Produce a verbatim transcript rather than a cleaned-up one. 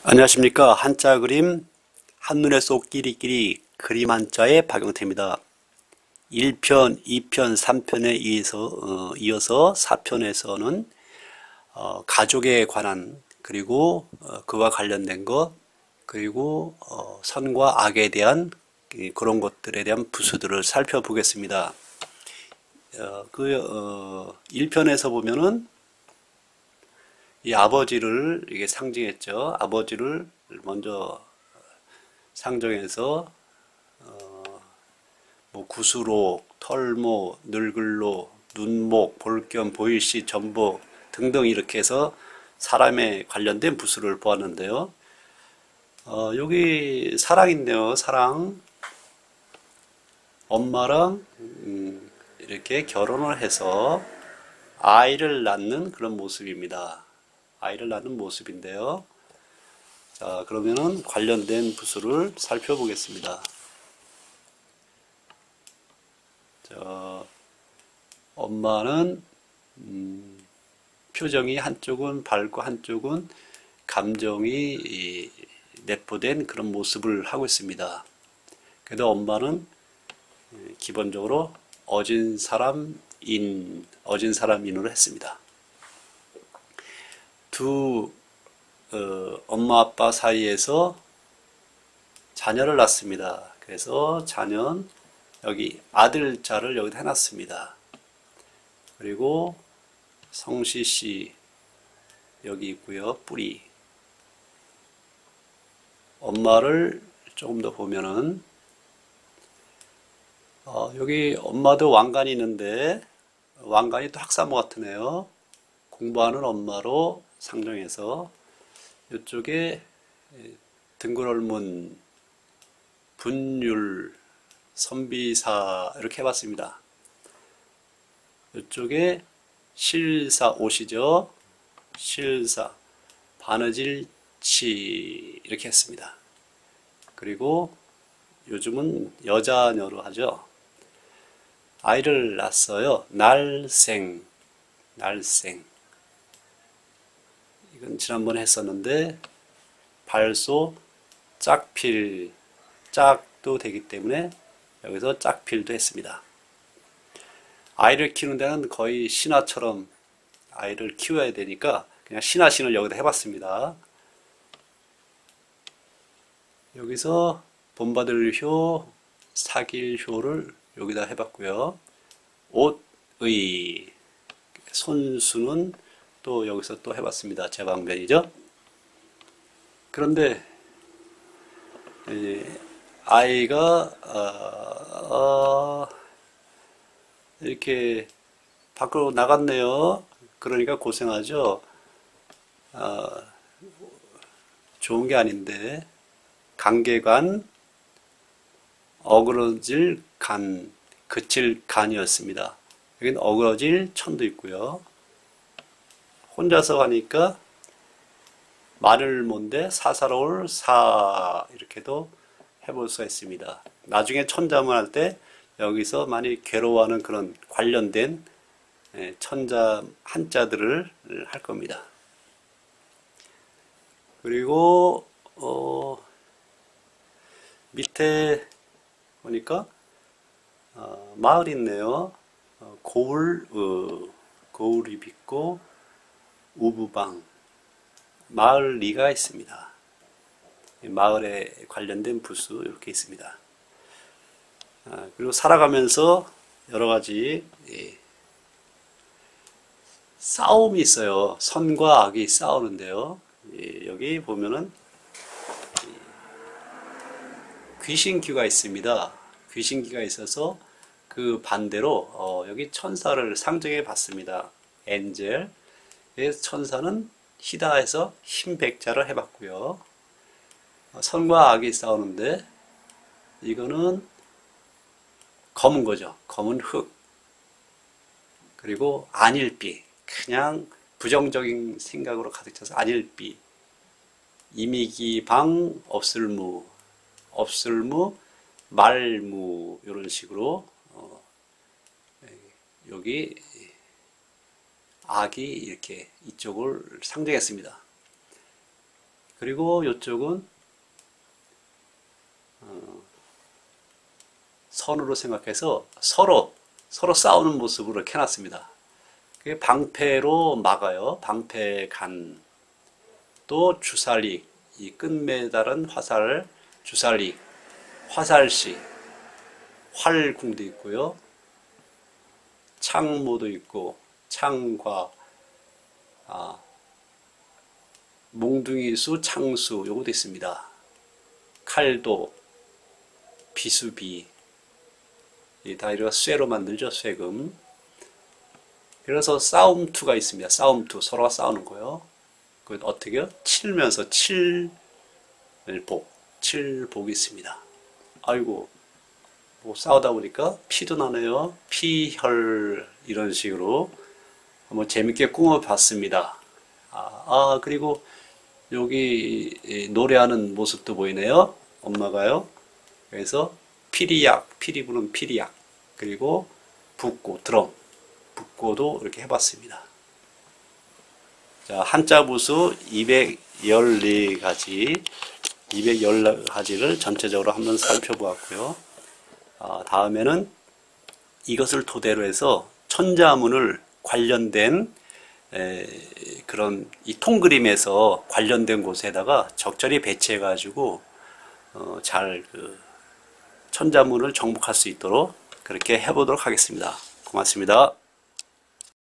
안녕하십니까. 한자 그림 한눈에 쏙 끼리끼리 그림 한자의 박영태입니다. 일 편, 이 편, 삼 편에 이어서, 어, 이어서 사 편에서는 어, 가족에 관한 그리고 어, 그와 관련된 것 그리고 어, 선과 악에 대한 그런 것들에 대한 부수들을 살펴보겠습니다. 어, 그 어, 일 편에서 보면은 이 아버지를 이게 상징했죠. 아버지를 먼저 상정해서 뭐 구수록, 털모, 늙을로, 눈목, 볼겸, 보일시, 전복 등등 이렇게 해서 사람에 관련된 부수를 보았는데요. 어, 여기 사랑인데요. 사랑. 엄마랑 음, 이렇게 결혼을 해서 아이를 낳는 그런 모습입니다. 아이를 낳는 모습인데요. 자, 그러면은 관련된 부수를 살펴보겠습니다. 저, 엄마는 음, 표정이 한쪽은 밝고 한쪽은 감정이 이, 내포된 그런 모습을 하고 있습니다. 그래도 엄마는 기본적으로 어진 사람인, 어진 사람인으로 했습니다. 두 어, 엄마 아빠 사이에서 자녀를 낳습니다. 그래서 자녀는 여기 아들자를 여기다 해놨습니다. 그리고 성시씨 여기 있고요. 뿌리. 엄마를 조금 더 보면은 어, 여기 엄마도 왕관이 있는데 왕관이 또 학사모 같으네요. 공부하는 엄마로 상정해서 이쪽에 등골올문, 분율, 선비사 이렇게 해봤습니다. 이쪽에 실사 옷이죠. 실사, 바느질치 이렇게 했습니다. 그리고 요즘은 여자녀로 하죠. 아이를 낳았어요. 날생, 날생. 이건 지난번에 했었는데 발소, 짝필, 짝도 되기 때문에 여기서 짝필도 했습니다. 아이를 키우는 데는 거의 신하처럼 아이를 키워야 되니까 그냥 신하신을 여기다 해봤습니다. 여기서 본받을 효, 사귈 효를 여기다 해봤고요. 옷의 손수는 또 여기서 또 해봤습니다. 제방변이죠. 그런데 아이가 어, 어, 이렇게 밖으로 나갔네요. 그러니까 고생하죠. 어, 좋은 게 아닌데 강개관 어그러질 간 그칠 간이었습니다. 여기는 어그러질 천도 있고요. 혼자서 가니까 말을 못데 사사로울 사 이렇게도 해볼 수가 있습니다. 나중에 천자문 할 때 여기서 많이 괴로워하는 그런 관련된 천자 한자들을 할 겁니다. 그리고 어, 밑에 보니까 어, 마을이 있네요. 어, 고을, 어, 고을이 빚고 우부방 마을 리가 있습니다. 마을에 관련된 부수 이렇게 있습니다. 아, 그리고 살아가면서 여러 가지 예, 싸움이 있어요. 선과 악이 싸우는데요. 예, 여기 보면은 귀신귀가 있습니다. 귀신귀가 있어서 그 반대로 어, 여기 천사를 상정해 봤습니다. 엔젤. 천사는 희다해서 흰백자를 해봤고요. 선과 악이 싸우는데 이거는 검은 거죠. 검은 흙. 그리고 안일비. 그냥 부정적인 생각으로 가득 차서 안일비. 이미기방 없을무. 없을무 말무 이런 식으로 어, 여기 악이 이렇게 이쪽을 상정했습니다. 그리고 이쪽은 어, 선으로 생각해서 서로 서로 싸우는 모습으로 이렇게 해놨습니다. 그게 방패로 막아요. 방패간. 또 주살릭, 이 끝메달은 화살, 주살릭, 화살시, 활궁도 있고요. 창모도 있고, 창과, 아, 몽둥이수, 창수, 요것도 있습니다. 칼도, 비수비, 다 이런 쇠로 만들죠, 쇠금. 그래서 싸움투가 있습니다. 싸움투, 서로가 싸우는 거요. 그 어떻게요? 치면서 칠복, 칠복이 있습니다. 아이고, 뭐 싸우다 보니까 피도 나네요. 피혈 이런 식으로 한번 재밌게 꾸며봤습니다. 아, 아 그리고 여기 노래하는 모습도 보이네요. 엄마가요. 그래서 피리약, 피리 부는 피리약, 그리고 북고, 드럼, 북고도 이렇게 해봤습니다. 자, 한자 부수 이백십사 가지, 이백십사 가지를 전체적으로 한번 살펴보았고요. 아, 다음에는 이것을 토대로 해서 천자문을 관련된 에, 그런 이 통그림에서 관련된 곳에다가 적절히 배치해 가지고 어, 잘 그 천자문을 정복할 수 있도록 그렇게 해보도록 하겠습니다. 고맙습니다.